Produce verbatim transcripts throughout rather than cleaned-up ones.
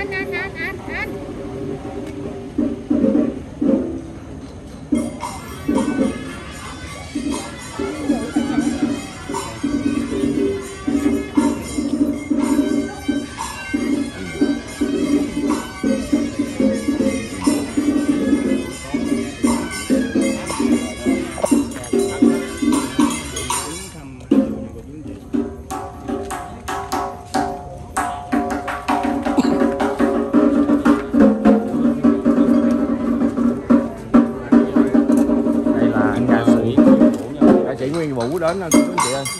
anh anh anh anh anh chị Nguyên Vũ đến anh đúng chị ơi.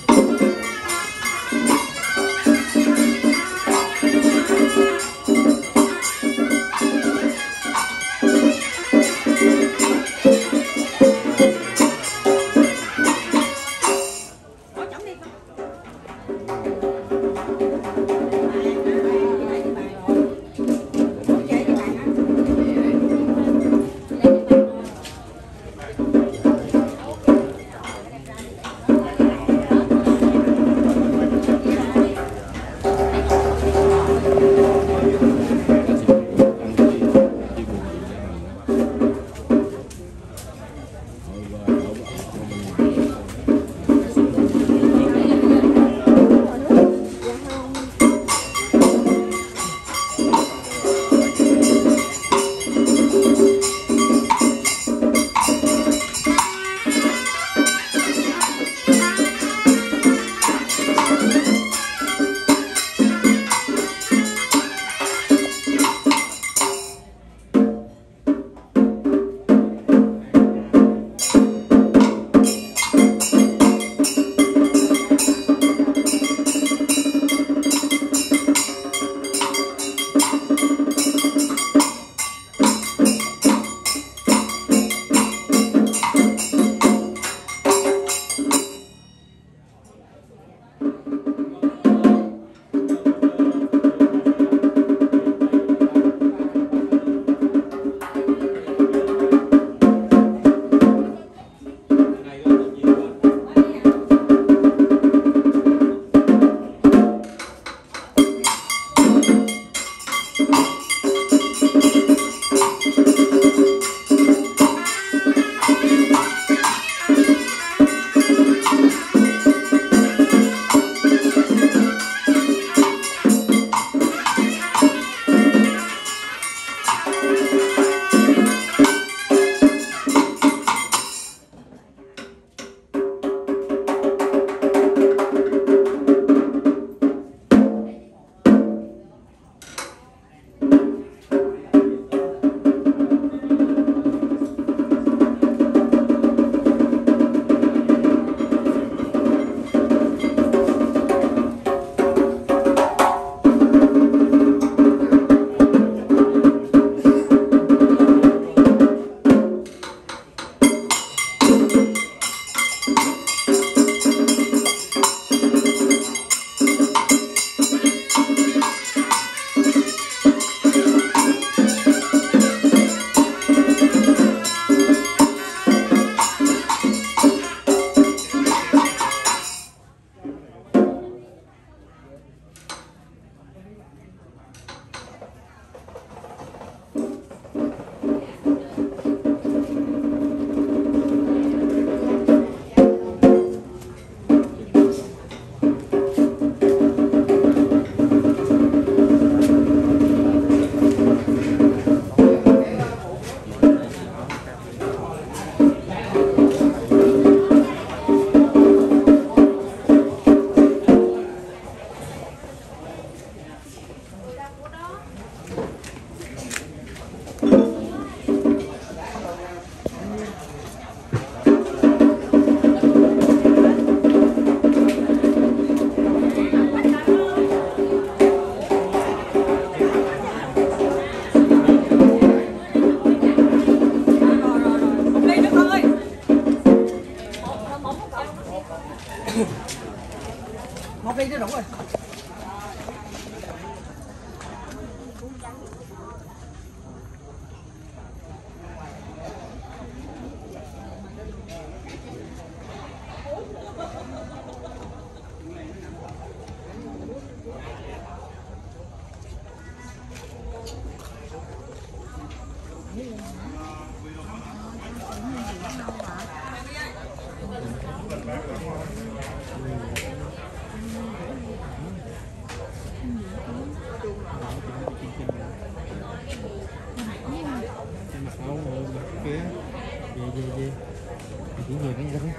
Chỉ nhiều cái rắn.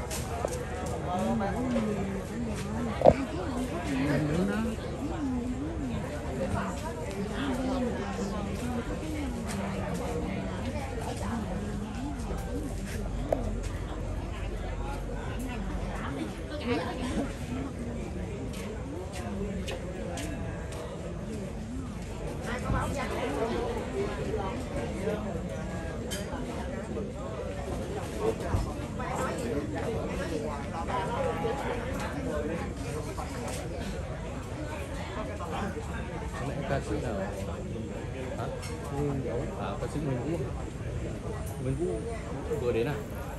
Ca sĩ nào? Hả? À, ca sĩ Minh Vũ. Minh Vũ vừa đến à?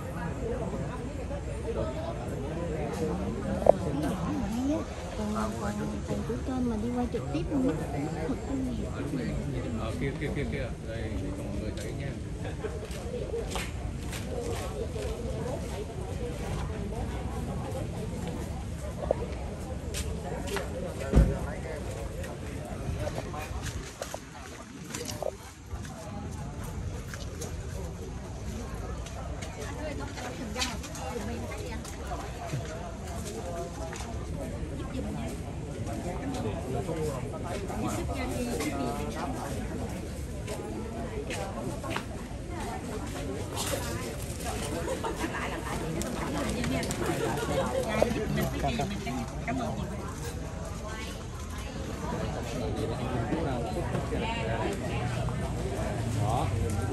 Rồi. Còn còn còn của kênh mà đi quay trực tiếp luôn á. Ờ, kia kia kia kia. Đây cho mọi người thấy nha. Đó,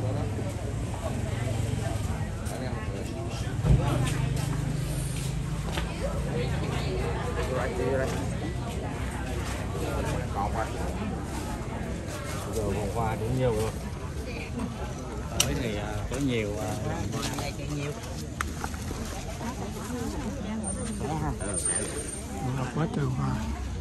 còn rồi. Giờ vòng hoa cũng nhiều rồi. Tới này có nhiều đây có nhiều. Nó quá trời hoa.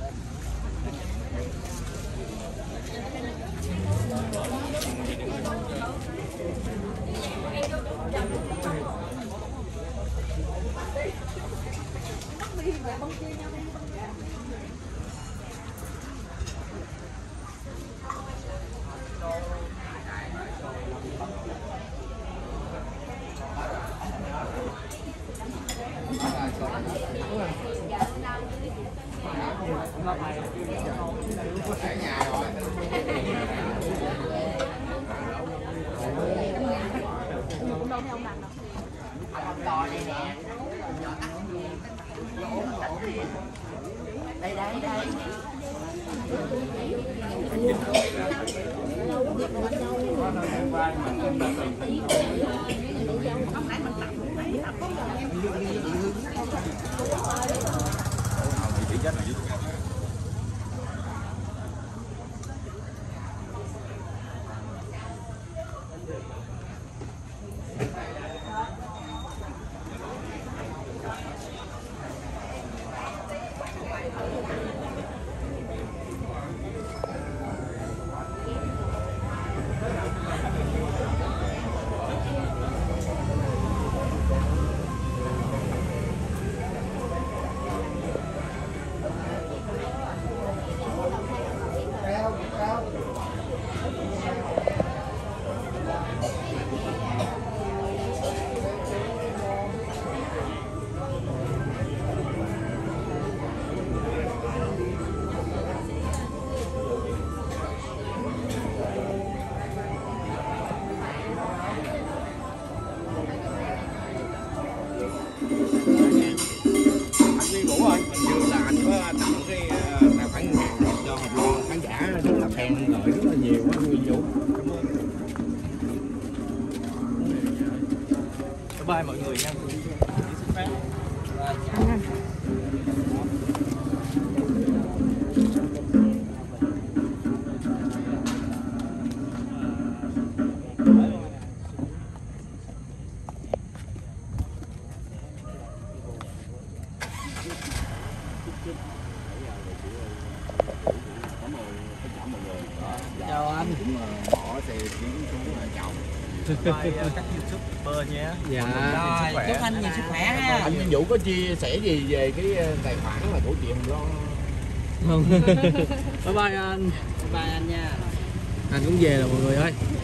Đây đây đây. Bye mọi người nha. Chào anh. Bỏ xe chuyến xuống chào. Bye các YouTuber nhé. Dạ. Rồi, chúc anh nhiều sức khỏe ha. Anh Vũ có chia sẻ gì về cái tài khoản là của chị Hồng Loan không? Bye bye anh. Bye bye anh nha. Anh cũng về rồi mọi người ơi.